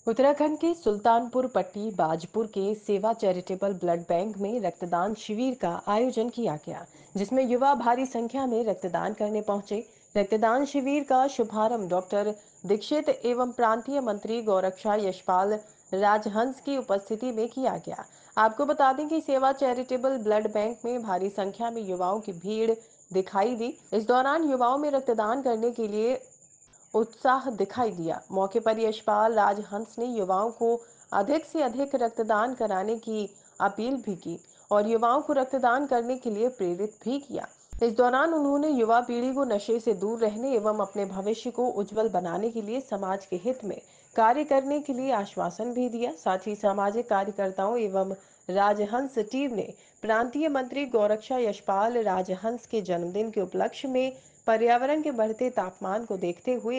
उत्तराखंड के सुल्तानपुर पट्टी बाजपुर के सेवा चैरिटेबल ब्लड बैंक में रक्तदान शिविर का आयोजन किया गया, जिसमें युवा भारी संख्या में रक्तदान करने पहुंचे। रक्तदान शिविर का शुभारंभ डॉक्टर दीक्षित एवं प्रांतीय मंत्री गौरक्षा यशपाल राजहंस की उपस्थिति में किया गया। आपको बता दें कि सेवा चैरिटेबल ब्लड बैंक में भारी संख्या में युवाओं की भीड़ दिखाई दी। इस दौरान युवाओं में रक्तदान करने के लिए उत्साह दिखाई दिया। मौके पर यशपाल राजहंस ने युवाओं को अधिक से अधिक रक्तदान कराने की अपील भी की और युवाओं को रक्तदान करने के लिए प्रेरित भी किया। इस दौरान उन्होंने युवा पीढ़ी को नशे से दूर रहने एवं अपने भविष्य को उज्जवल बनाने के लिए समाज के हित में कार्य करने के लिए आश्वासन भी दिया। साथ ही सामाजिक कार्यकर्ताओं एवं राजहंस टीम ने प्रांतीय मंत्री गौरक्षा यशपाल राजहंस के जन्मदिन के उपलक्ष्य में पर्यावरण के बढ़ते तापमान को देखते हुए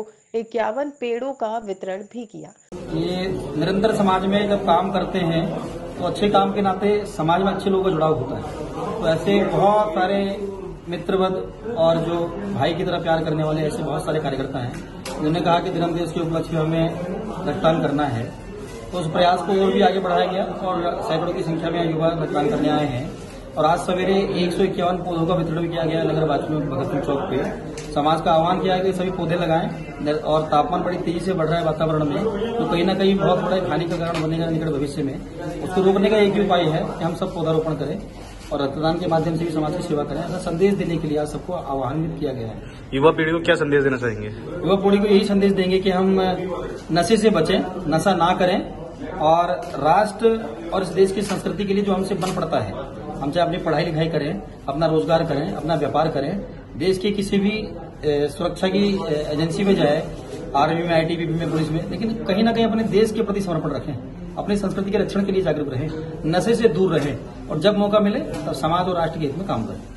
151 पेड़ों का वितरण भी किया। ये निरंतर समाज में जब काम करते हैं तो अच्छे काम के नाते समाज में अच्छे लोगों का जुड़ाव होता है। तो ऐसे बहुत सारे मित्रवत और जो भाई की तरह प्यार करने वाले ऐसे बहुत सारे कार्यकर्ता हैं जिन्होंने कहा कि जन्मदिन के उपलक्ष्य में हमें रक्तदान करना है। तो उस प्रयास को और भी आगे बढ़ाया गया और सैकड़ों की संख्या में युवा रक्तदान करने आए हैं और आज सवेरे 151 पौधों का वितरण किया गया नगर वाचन में भगत सिंह चौक पे। समाज का आह्वान किया कि सभी पौधे लगाएं और तापमान बड़ी तेजी से बढ़ रहा है वातावरण में, तो कहीं ना कहीं बहुत बड़ा हानि का कारण बनेगा निकट भविष्य में। उसको रोकने का एक ही उपाय है कि हम सब पौधारोपण करें और रक्तदान के माध्यम से भी समाज की सेवा करें। ऐसा संदेश देने के लिए आज सबको आह्वानित किया गया है। युवा पीढ़ी को क्या संदेश देना चाहेंगे? युवा पीढ़ी को यही संदेश देंगे कि हम नशे से बचें, नशा ना करें और राष्ट्र और इस देश की संस्कृति के लिए जो हमसे बन पड़ता है, हम चाहे अपनी पढ़ाई लिखाई करें, अपना रोजगार करें, अपना व्यापार करें, देश की किसी भी सुरक्षा की एजेंसी में जाए, आर्मी में, आईटीबीपी में, पुलिस में, लेकिन कहीं ना कहीं अपने देश के प्रति समर्पण रखें, अपनी संस्कृति के रक्षण के लिए जागरूक रहें, नशे से दूर रहें और जब मौका मिले तब समाज और राष्ट्र के हित में काम करें।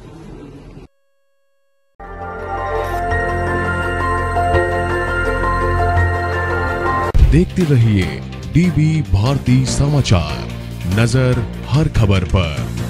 देखते रहिए डीबी भारती समाचार, नजर हर खबर पर।